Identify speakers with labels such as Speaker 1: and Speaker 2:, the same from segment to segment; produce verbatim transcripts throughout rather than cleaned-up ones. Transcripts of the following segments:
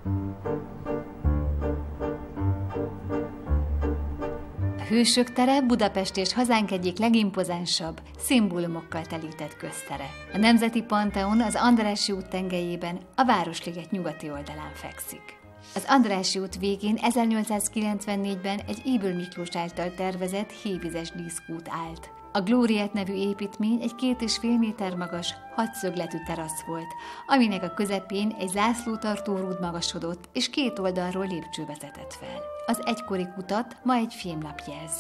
Speaker 1: A Hősök tere Budapest és hazánk egyik legimpozánsabb, szimbólumokkal telített köztere. A Nemzeti Panteon az Andrássy út tengelyében, a Városliget nyugati oldalán fekszik. Az Andrássy út végén ezernyolcszázkilencvennégyben egy Ybl Miklós által tervezett hévizes díszkút állt. A Glóriát nevű építmény egy két és fél méter magas, hatszögletű terasz volt, aminek a közepén egy zászlótartó rúd magasodott, és két oldalról lépcső vezetett fel. Az egykori kutat ma egy fémlap jelzi.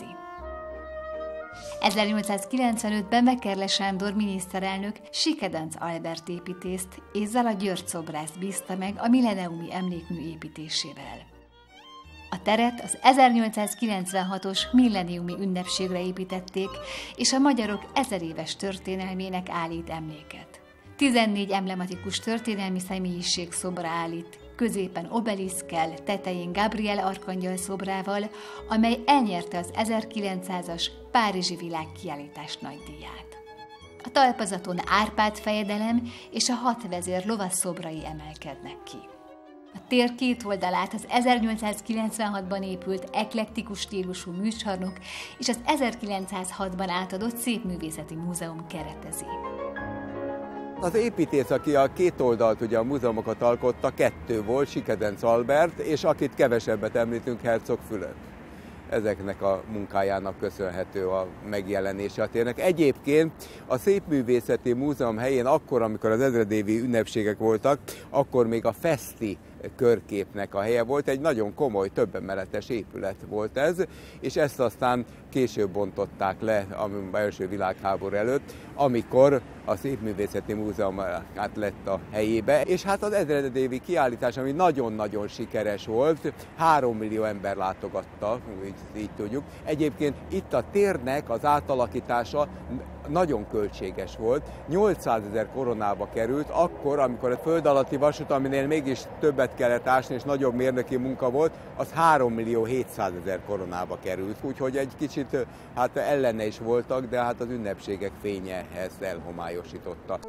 Speaker 1: ezernyolcszázkilencvenötben Mekerle Sándor miniszterelnök Sikedanc Albert építészt és Zala György szobrász bízta meg a milleniumi emlékmű építésével. A teret az ezernyolcszázkilencvenhatos milleniumi ünnepségre építették, és a magyarok ezeréves történelmének állít emléket. tizennégy emblematikus történelmi személyiség szobra állít, középen obeliszkkel, tetején Gabriel arkangyal szobrával, amely elnyerte az ezerkilencszázas Párizsi világkiállítás nagydíját. A talpazaton Árpád fejedelem és a hat vezér lovas szobrai emelkednek ki. A tér két oldalát az ezernyolcszázkilencvenhatban épült eklektikus stílusú műcsarnok és az ezerkilencszázhatban átadott Szépművészeti Múzeum keretezi.
Speaker 2: Az építész, aki a két oldalt, ugye a múzeumokat alkotta, kettő volt, Sikedanc Albert, és akit kevesebbet említünk, Herzog Fülöp. Ezeknek a munkájának köszönhető a megjelenése a térnek. Egyébként a Szépművészeti Múzeum helyén akkor, amikor az ezredévi ünnepségek voltak, akkor még a Feszti körképnek a helye volt, egy nagyon komoly, több emeletes épület volt ez, és ezt aztán később bontották le az első világháború előtt, amikor a Szépművészeti Múzeum át lett a helyébe, és hát az ezredévi kiállítás, ami nagyon-nagyon sikeres volt, három millió ember látogatta, így, így tudjuk. Egyébként itt a térnek az átalakítása nagyon költséges volt, nyolcszázezer koronába került, akkor, amikor a föld alatti vasút, aminél mégis többet kellett ásni, és nagyobb mérnöki munka volt, az három millió hétszázezer koronába került, úgyhogy egy kicsit hát ellene is voltak, de hát az ünnepségek fénye ezt elhomályosította.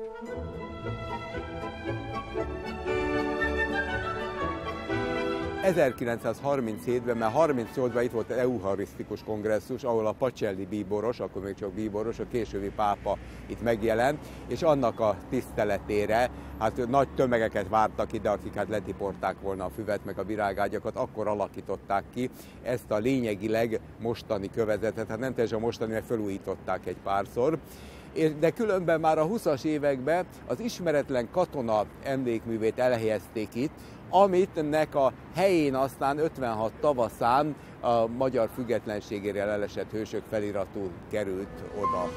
Speaker 2: ezerkilencszázharminchétben, mert harmincnyolcban itt volt az eucharisztikus kongresszus, ahol a Pacelli bíboros, akkor még csak bíboros, a későbbi pápa itt megjelent, és annak a tiszteletére hát nagy tömegeket vártak ide, akik hát letiporták volna a füvet meg a virágágyakat, akkor alakították ki ezt a lényegileg mostani kövezetet, hát nem teljesen mostani, mert felújították egy párszor. De különben már a huszas években az ismeretlen katona emlékművét elhelyezték itt, amitnek a helyén aztán ötvenhat tavaszán a magyar függetlenségére elesett hősök feliratú került oda.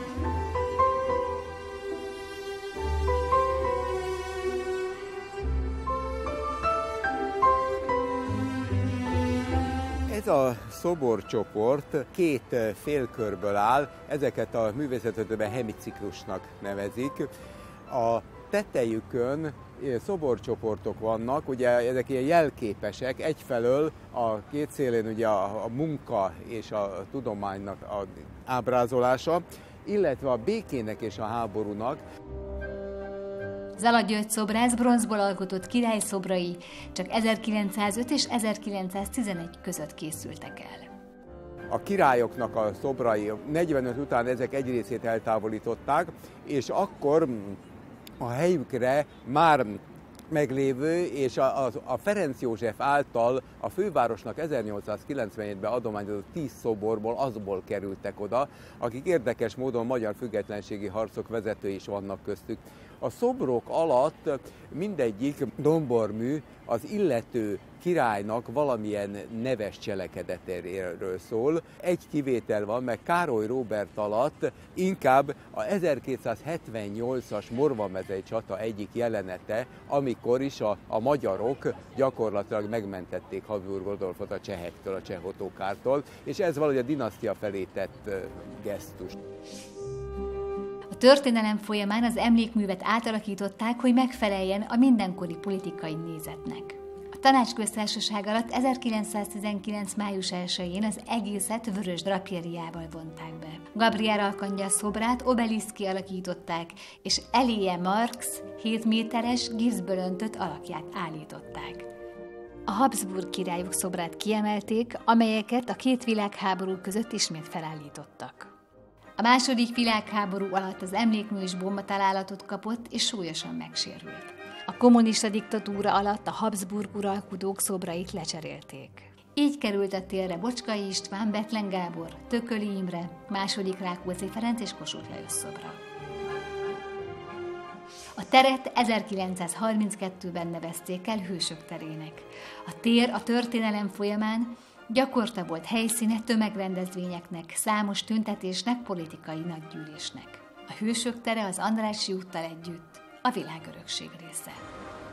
Speaker 2: Ez a szoborcsoport két félkörből áll, ezeket a művészetörténelemben hemiciklusnak nevezik. A tetejükön szoborcsoportok vannak, ugye ezek ilyen jelképesek, egyfelől a két szélén ugye a, a munka és a tudománynak a ábrázolása, illetve a békének és a háborúnak.
Speaker 1: Zala György szobrász bronzból alkotott királyszobrai csak ezerkilencszázöt és ezerkilencszáztizenegy között készültek el.
Speaker 2: A királyoknak a szobrai negyvenöt után ezek egy részét eltávolították, és akkor a helyükre már meglévő, és a, a, a Ferenc József által a fővárosnak ezernyolcszázkilencvenhétben adományozott tíz szoborból azból kerültek oda, akik érdekes módon magyar függetlenségi harcok vezetői is vannak köztük. A szobrok alatt mindegyik dombormű az illető királynak valamilyen neves cselekedetéről szól. Egy kivétel van, meg Károly Róbert alatt inkább a ezerkétszázhetvennyolcas Morvanmezei csata egyik jelenete, amikor is a, a magyarok gyakorlatilag megmentették Habsburg Rodolfot a csehektől, a csehotokártól, és ez valahogy a dinasztia felé tett gesztus.
Speaker 1: A történelem folyamán az emlékművet átalakították, hogy megfeleljen a mindenkori politikai nézetnek. A Tanácsköztársaság alatt ezerkilencszáztizenkilenc május elsején az egészet vörös drapériával vonták be. Gabriel arkangyal szobrát obeliszkké alakították, és eléje Marx hét méteres gipszből öntött alakját állították. A Habsburg királyok szobrát kiemelték, amelyeket a két világháború között ismét felállítottak. A második világháború alatt az emlékmű is bombatalálatot kapott és súlyosan megsérült. A kommunista diktatúra alatt a Habsburg uralkodók szobrait lecserélték. Így került a térre Bocskai István, Bethlen Gábor, Tököli Imre, második Rákóczi Ferenc és Kossuth Lajos szobra. A teret ezerkilencszázharminckettőben nevezték el Hősök terének. A tér a történelem folyamán gyakorta volt helyszíne tömegrendezvényeknek, számos tüntetésnek, politikai nagygyűlésnek. A Hősök tere az Andrássy úttal együtt a világörökség része.